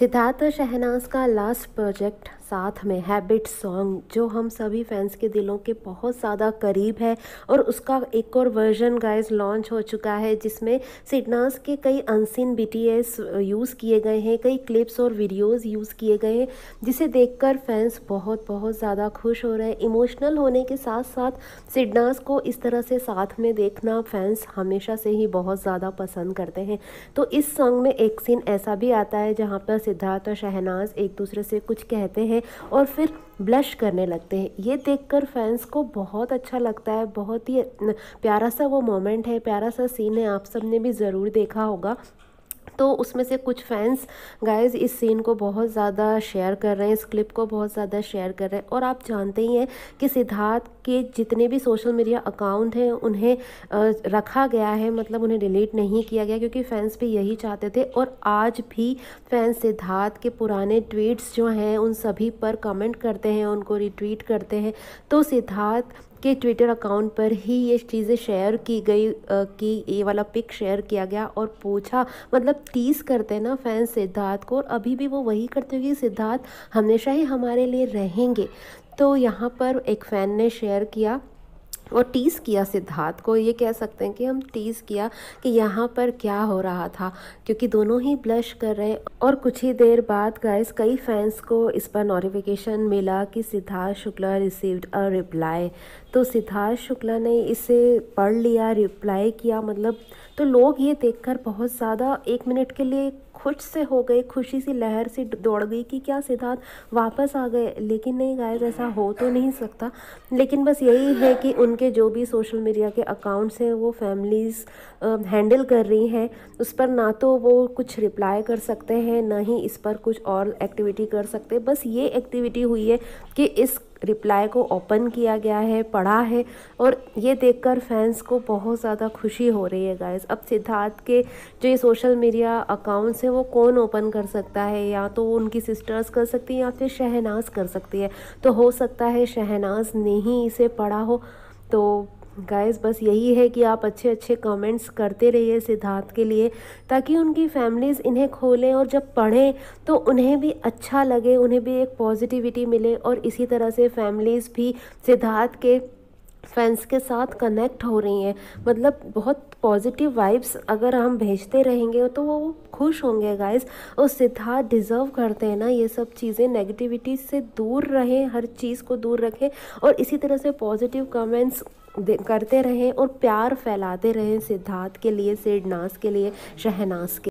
सिद्धार्थ और शहनाज का last project साथ में हैबिट सॉन्ग जो हम सभी फैंस के दिलों के बहुत ज़्यादा करीब है और उसका एक और वर्जन गाइस लॉन्च हो चुका है जिसमें सिडनाज के कई अनसीन बीटीएस यूज़ किए गए हैं, कई क्लिप्स और वीडियोस यूज़ किए गए हैं जिसे देखकर फैंस बहुत बहुत ज़्यादा खुश हो रहे हैं। इमोशनल होने के साथ साथ सिडनाज को इस तरह से साथ में देखना फैंस हमेशा से ही बहुत ज़्यादा पसंद करते हैं। तो इस सॉन्ग में एक सीन ऐसा भी आता है जहाँ पर सिद्धार्थ और शहनाज एक दूसरे से कुछ कहते हैं और फिर ब्लश करने लगते हैं। ये देखकर फैंस को बहुत अच्छा लगता है, बहुत ही प्यारा सा वो मोमेंट है, प्यारा सा सीन है, आप सब ने भी ज़रूर देखा होगा। तो उसमें से कुछ फैंस गाइस इस सीन को बहुत ज़्यादा शेयर कर रहे हैं, इस क्लिप को बहुत ज़्यादा शेयर कर रहे हैं। और आप जानते ही हैं कि सिद्धार्थ के जितने भी सोशल मीडिया अकाउंट हैं उन्हें रखा गया है, मतलब उन्हें डिलीट नहीं किया गया क्योंकि फैंस भी यही चाहते थे। और आज भी फैंस सिद्धार्थ के पुराने ट्वीट्स जो हैं उन सभी पर कमेंट करते हैं, उनको रिट्वीट करते हैं। तो सिद्धार्थ के ट्विटर अकाउंट पर ही ये चीज़ें शेयर की गई कि ये वाला पिक शेयर किया गया और पूछा, मतलब टीज़ करते हैं ना फैंस सिद्धार्थ को, और अभी भी वो वही करते हैं कि सिद्धार्थ हमेशा ही हमारे लिए रहेंगे। तो यहाँ पर एक फ़ैन ने शेयर किया और टीज़ किया सिद्धार्थ को, ये कह सकते हैं कि हम टीज़ किया कि यहाँ पर क्या हो रहा था, क्योंकि दोनों ही ब्लश कर रहे हैं। और कुछ ही देर बाद गाइस कई फैंस को इस पर नोटिफिकेशन मिला कि Siddharth Shukla received a reply. तो सिद्धार्थ शुक्ला ने इसे पढ़ लिया, रिप्लाई किया, मतलब तो लोग ये देखकर बहुत ज़्यादा 1 मिनट के लिए खुश से हो गए, खुशी सी लहर से दौड़ गई कि क्या सिद्धार्थ वापस आ गए। लेकिन नहीं गाइस, ऐसा हो तो नहीं सकता। लेकिन बस यही है कि उनके जो भी सोशल मीडिया के अकाउंट्स हैं वो फैमिलीज़ हैंडल कर रही हैं, उस पर ना तो वो कुछ रिप्लाई कर सकते हैं, ना ही इस पर कुछ और एक्टिविटी कर सकते। बस ये एक्टिविटी हुई है कि इस रिप्लाई को ओपन किया गया है, पढ़ा है, और ये देखकर फैंस को बहुत ज़्यादा खुशी हो रही है गाइस। अब सिद्धार्थ के जो ये सोशल मीडिया अकाउंट्स हैं वो कौन ओपन कर सकता है, या तो उनकी सिस्टर्स कर सकती हैं या फिर शहनाज कर सकती है। तो हो सकता है शहनाज ने ही इसे पढ़ा हो। तो गाइस बस यही है कि आप अच्छे अच्छे कमेंट्स करते रहिए सिद्धार्थ के लिए, ताकि उनकी फैमिलीज़ इन्हें खोलें और जब पढ़ें तो उन्हें भी अच्छा लगे, उन्हें भी एक पॉजिटिविटी मिले, और इसी तरह से फैमिलीज़ भी सिद्धार्थ के फैंस के साथ कनेक्ट हो रही हैं। मतलब बहुत पॉजिटिव वाइब्स अगर हम भेजते रहेंगे तो वो खुश होंगे गाइस। और सिद्धार्थ डिज़र्व करते हैं ना ये सब चीज़ें, नेगेटिविटी से दूर रहें, हर चीज़ को दूर रखें और इसी तरह से पॉजिटिव कमेंट्स करते रहें और प्यार फैलाते रहें सिद्धार्थ के लिए, सिडनाज के लिए, शहनाज के